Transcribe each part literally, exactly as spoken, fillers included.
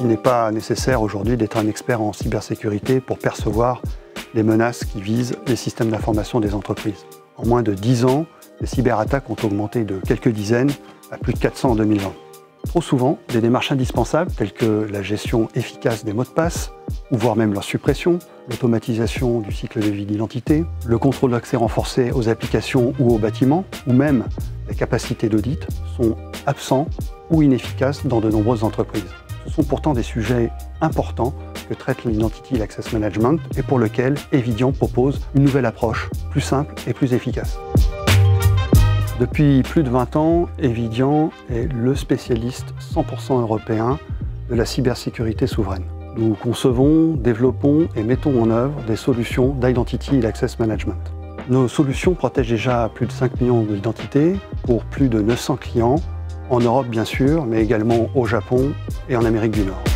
Il n'est pas nécessaire aujourd'hui d'être un expert en cybersécurité pour percevoir les menaces qui visent les systèmes d'information des entreprises. En moins de dix ans, les cyberattaques ont augmenté de quelques dizaines à plus de quatre cents en deux mille vingt. Trop souvent, des démarches indispensables telles que la gestion efficace des mots de passe, ou voire même leur suppression, l'automatisation du cycle de vie d'identité, le contrôle d'accès renforcé aux applications ou aux bâtiments, ou même les capacités d'audit sont absents ou inefficaces dans de nombreuses entreprises. Ce sont pourtant des sujets importants que traite l'Identity Access Management et pour lequel Evidian propose une nouvelle approche, plus simple et plus efficace. Depuis plus de vingt ans, Evidian est le spécialiste cent pour cent européen de la cybersécurité souveraine. Nous concevons, développons et mettons en œuvre des solutions d'Identity Access Management. Nos solutions protègent déjà plus de cinq millions d'identités pour plus de neuf cents clients, en Europe bien sûr, mais également au Japon et en Amérique du Nord.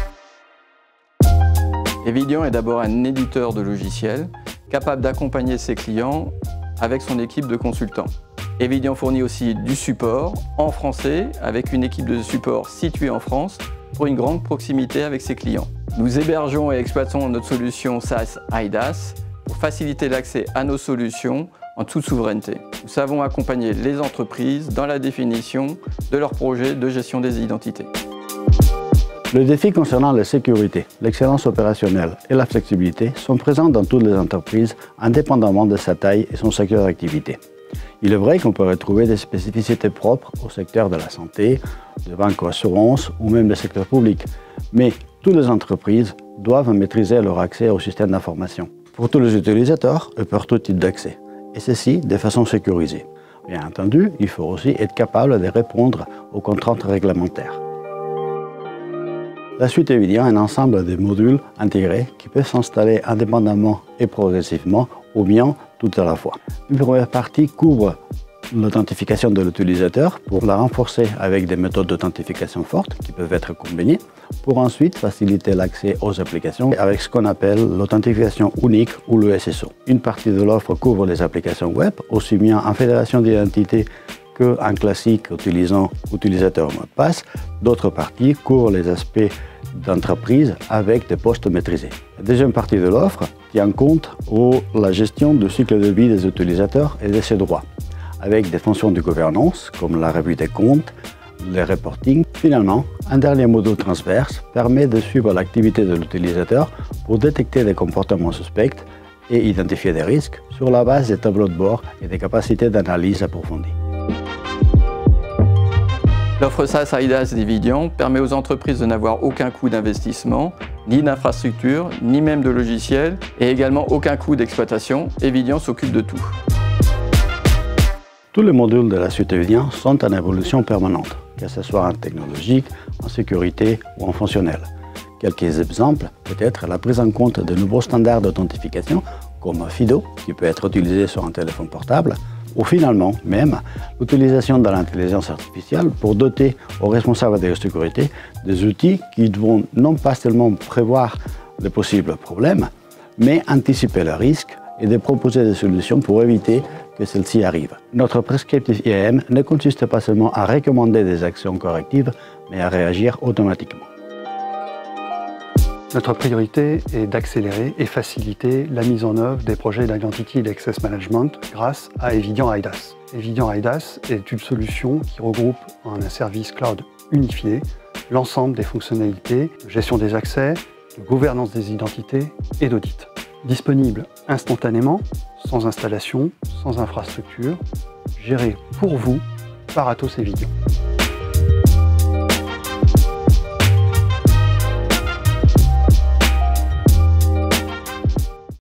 Evidian est d'abord un éditeur de logiciels capable d'accompagner ses clients avec son équipe de consultants. Evidian fournit aussi du support en français avec une équipe de support située en France pour une grande proximité avec ses clients. Nous hébergeons et exploitons notre solution SaaS IDaaS pour faciliter l'accès à nos solutions en toute souveraineté. Nous savons accompagner les entreprises dans la définition de leurs projets de gestion des identités. Le défi concernant la sécurité, l'excellence opérationnelle et la flexibilité sont présents dans toutes les entreprises, indépendamment de sa taille et son secteur d'activité. Il est vrai qu'on peut retrouver des spécificités propres au secteur de la santé, de banque ou assurance ou même du secteur public, mais toutes les entreprises doivent maîtriser leur accès au système d'information pour tous les utilisateurs et pour tout type d'accès, et ceci de façon sécurisée. Bien entendu, il faut aussi être capable de répondre aux contraintes réglementaires. La suite Evidian est un ensemble de modules intégrés qui peuvent s'installer indépendamment et progressivement ou bien tout à la fois. Une première partie couvre l'authentification de l'utilisateur pour la renforcer avec des méthodes d'authentification fortes qui peuvent être combinées pour ensuite faciliter l'accès aux applications avec ce qu'on appelle l'authentification unique ou le S S O. Une partie de l'offre couvre les applications web, aussi bien en fédération d'identité qu'en classique utilisant utilisateur mot de passe. D'autres parties couvrent les aspects d'entreprise avec des postes maîtrisés. La deuxième partie de l'offre tient compte de la gestion du cycle de vie des utilisateurs et de ses droits, avec des fonctions de gouvernance comme la revue des comptes, le reporting. Finalement, un dernier module transverse permet de suivre l'activité de l'utilisateur pour détecter des comportements suspects et identifier des risques sur la base des tableaux de bord et des capacités d'analyse approfondies. L'offre SaaS IDaaS d'Evidian permet aux entreprises de n'avoir aucun coût d'investissement, ni d'infrastructure, ni même de logiciel, et également aucun coût d'exploitation. Evidian s'occupe de tout. Tous les modules de la suite Evidian sont en évolution permanente, que ce soit en technologique, en sécurité ou en fonctionnel. Quelques exemples, peut-être la prise en compte de nouveaux standards d'authentification, comme FIDO, qui peut être utilisé sur un téléphone portable, ou finalement même l'utilisation de l'intelligence artificielle pour doter aux responsables de la sécurité des outils qui vont non pas seulement prévoir de possibles problèmes, mais anticiper le risque et de proposer des solutions pour éviter que celles-ci arrivent. Notre prescriptive I A M ne consiste pas seulement à recommander des actions correctives, mais à réagir automatiquement. Notre priorité est d'accélérer et faciliter la mise en œuvre des projets d'Identity Access Management grâce à Evidian IDaaS. Evidian IDaaS est une solution qui regroupe en un service cloud unifié l'ensemble des fonctionnalités de gestion des accès, de gouvernance des identités et d'audit. Disponible instantanément, sans installation, sans infrastructure, géré pour vous par Atos Evidian.